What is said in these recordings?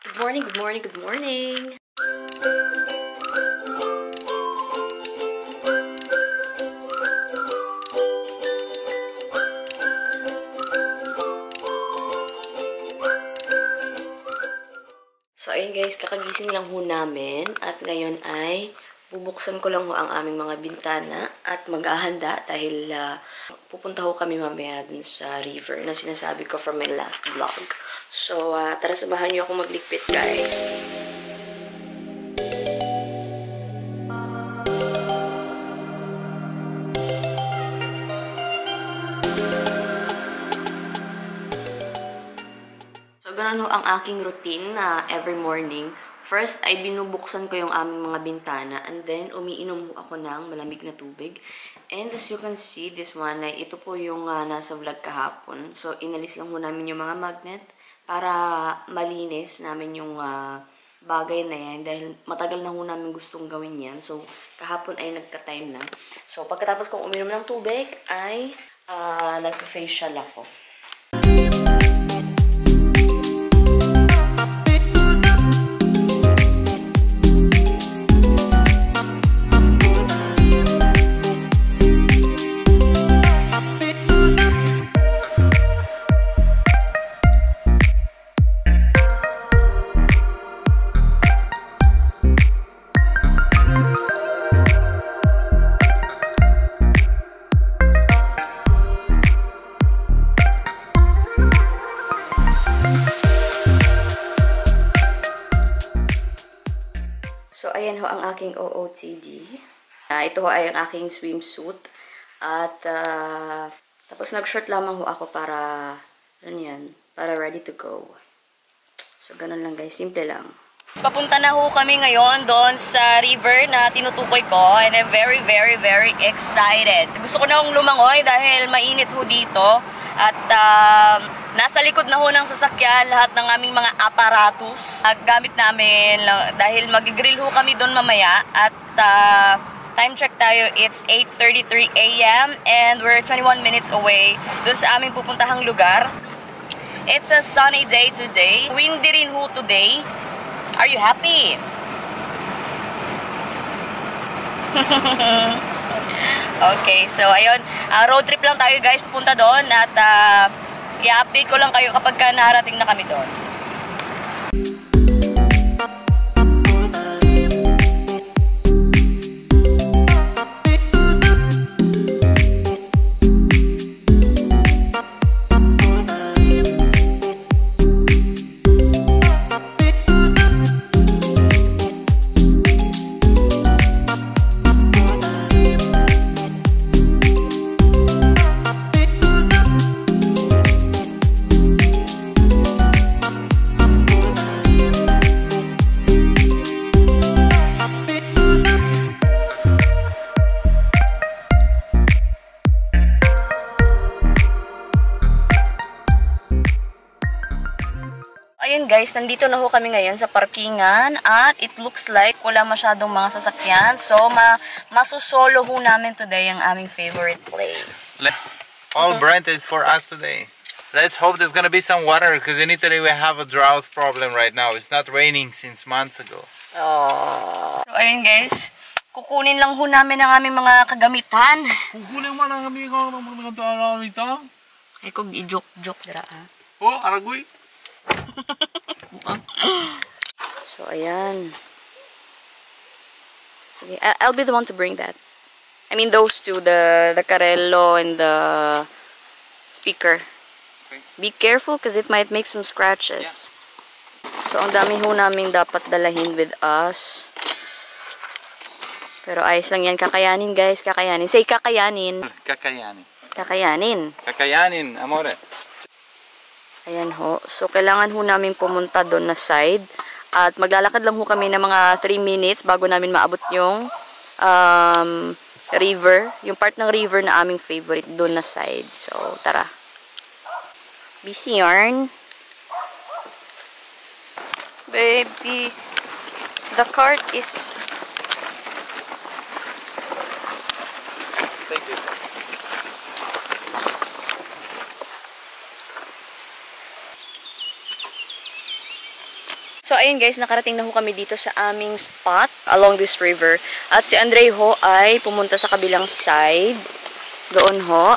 Good morning, good morning, good morning! So, ayun guys, kakagising lang ho namin at ngayon ay bubuksan ko lang ho ang aming mga bintana at maghahanda dahil pupunta ho kami mamaya dun sa river na sinasabi ko from my last vlog. So, tara samahan niyo ako magligpit guys. So, ganun ho ang aking routine na every morning. First, ay binubuksan ko yung aming mga bintana and then umiinom ho ako ng malamig na tubig. And as you can see, this one, ay ito po yung nasa vlog kahapon. So, inalis lang ho namin yung mga magnet para malinis namin yung bagay na yan dahil matagal na ho namin gustong gawin yan. So, kahapon ay nagka-time na. So, pagkatapos kong uminom ng tubig ay nagpa-facial ako. So, ayan ho ang aking OOTD. Ito ho ay ang aking swimsuit. At, tapos nag-short lamang ho ako para, para ready to go. So, ganun lang guys. Simple lang. Papunta na ho kami ngayon doon sa river na tinutukoy ko. And I'm very, very, very excited. Gusto ko na hong lumangoy dahil mainit ho dito. At, nasa likod na ho ng sasakyan lahat ng aming mga aparatus. Gamit namin dahil mag-grill ho kami doon mamaya. At time check tayo, it's 8:33 AM and we're 21 minutes away doon sa aming pupuntahang lugar. It's a sunny day today. Windy rin ho today. Are you happy? Okay, so ayun, road trip lang tayo guys, pupunta doon at i-update ko lang kayo kapag narating na kami doon. Ayun guys, nandito na ho kami ngayon sa parkingan at it looks like wala masyadong mga sasakyan. So, masusolo ho namin today ang aming favorite place. All Brent is for us today. Let's hope there's gonna be some water because in Italy we have a drought problem right now. It's not raining since months ago. So, ayun guys, kukunin lang ho namin ang aming mga kagamitan. Kukunin mo lang kami ng mga kagamitan? Ay, kung i-joke dira ha. Oh, aragoy. So, ayan. Sige, I'll be the one to bring that. I mean, those two, the Carello and the speaker. Okay. Be careful because it might make some scratches. Yeah. So, ang dami ho namin dapat dalahin with us. Pero ayos lang yan. Kakayanin, guys. Kakayanin. Say, kakayanin. Kakayanin. Kakayanin. Kakayanin, amore. Ayan ho. So, kailangan ho namin pumunta doon na side. At maglalakad lang ho kami ng mga 3 minutes bago namin maabot yung river. Yung part ng river na aming favorite doon na side. So, tara. Busy yarn. Baby. The cart is... Thank you. So, ayun guys, nakarating na ho kami dito sa aming spot along this river. At si Andre ho ay pumunta sa kabilang side. Doon ho.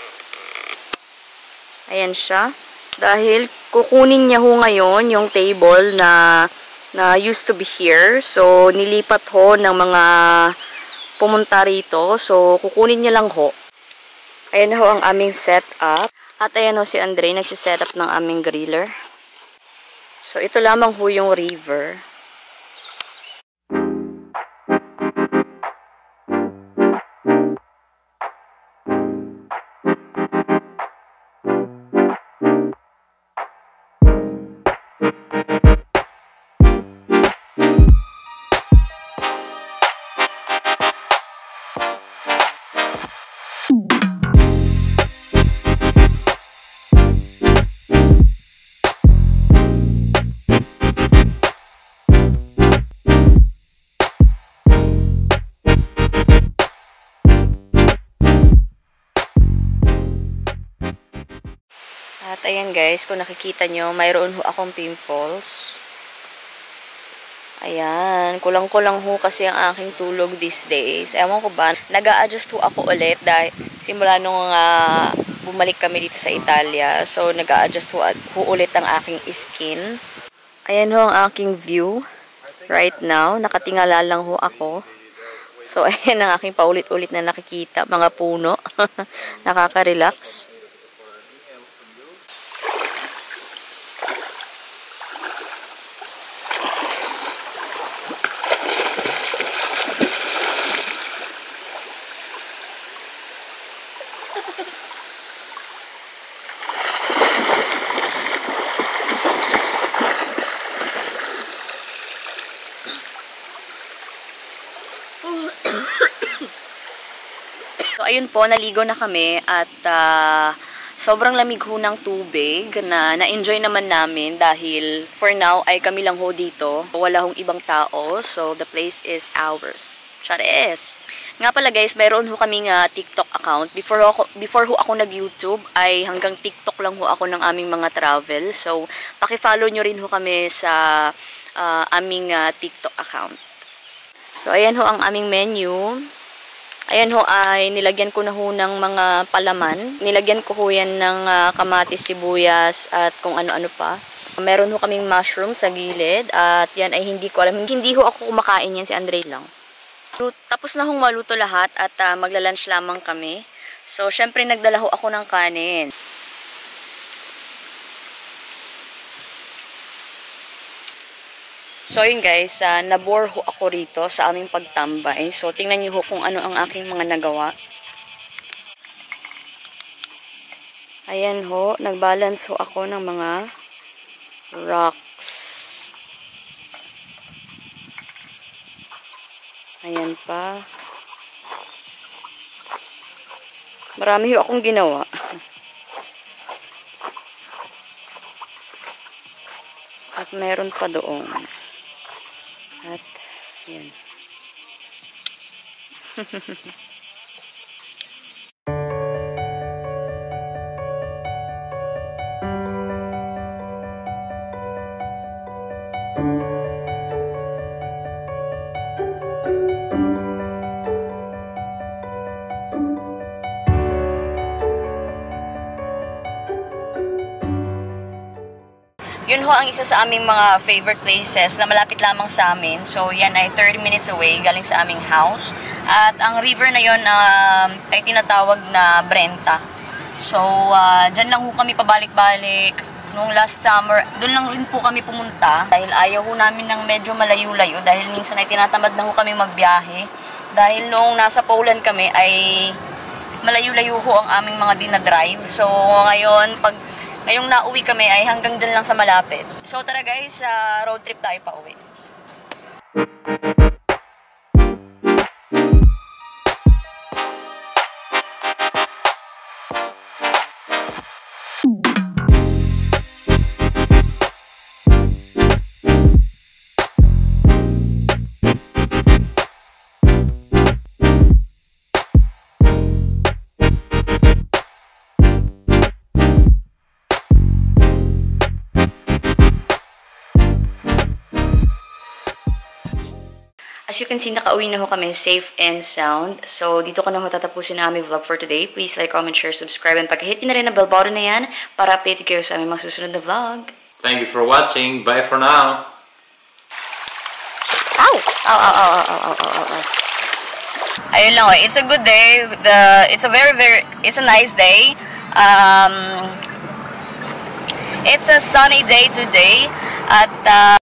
Ayan siya. Dahil kukunin niya ho ngayon yung table na used to be here. So, nilipat ho ng mga pumunta rito. So, kukunin niya lang ho. Ayan ho ang aming setup. At ayan ho si Andre, nagsisetup ng aming griller. So, ito lamang ho yung river. At ayan guys, kung nakikita nyo, mayroon ho akong pimples. Ayan, kulang-kulang ho kasi ang aking tulog these days. Ewan ko ba, nag-a-adjust ho ako ulit dahil simula nung bumalik kami dito sa Italia. So, nag-a-adjust ho ulit ang aking skin. Ayan ho ang aking view right now. Nakatingala lang ho ako. So, ayan ang aking paulit-ulit na nakikita. Mga puno. Nakaka-relax. So, ayun po, naligo na kami at sobrang lamig ho ng tubig na na-enjoy naman namin dahil for now ay kami lang ho dito. Wala hong ibang tao, so the place is ours. Chares! Nga pala guys, mayroon ho kaming TikTok account. Before ho ako nag-YouTube ay hanggang TikTok lang ho ako ng aming mga travel. So, paki-follow nyo rin ho kami sa aming TikTok account. So, ayan ho ang aming menu. Ayan ho ay nilagyan ko na ho ng mga palaman. Nilagyan ko ho yan ng kamatis, sibuyas at kung ano-ano pa. Meron ho kaming mushroom sa gilid at yan ay hindi ko alam. Hindi ho ako kumakain yan, si Andre lang. Tapos na hong maluto lahat at magla-lunch lamang kami. So, syempre nagdala ho ako ng kanin. So, yun guys, nabore ho ako rito sa aming pagtambay. So, tingnan niyo ho kung ano ang aking mga nagawa. Ayan ho, nagbalance ho ako ng mga rocks. Ayan pa. Marami ho akong ginawa. At meron pa doon. At, yan. Yun ho ang isa sa aming mga favorite places na malapit lamang sa amin. So, yan ay 30 minutes away galing sa aming house. At ang river na yun ay tinatawag na Brenta. So, dyan lang ho kami pabalik-balik. Nung last summer, doon lang rin po kami pumunta. Dahil ayaw ho namin ng medyo malayo-layo. Dahil minsan ay tinatamad na ho kami magbiyahe. Dahil nung nasa Poland kami ay malayo-layo ho ang aming mga dinadrive. So, ngayong nauwi kami ay hanggang dyan lang sa malapit. So tara guys, road trip tayo pa uwi. As you can see, nakauwi na ho kami safe and sound. So, dito ko na ho tatapusin na aming vlog for today. Please like, comment, share, subscribe, and pag-hit na rin ang bell button na yan para update kayo sa aming mga susunod na vlog. Thank you for watching. Bye for now. Ow! Ow, ow, ow, ow, ow, ow, ow, ow. Ayun lang, it's a good day. It's a nice day. It's a sunny day today. At,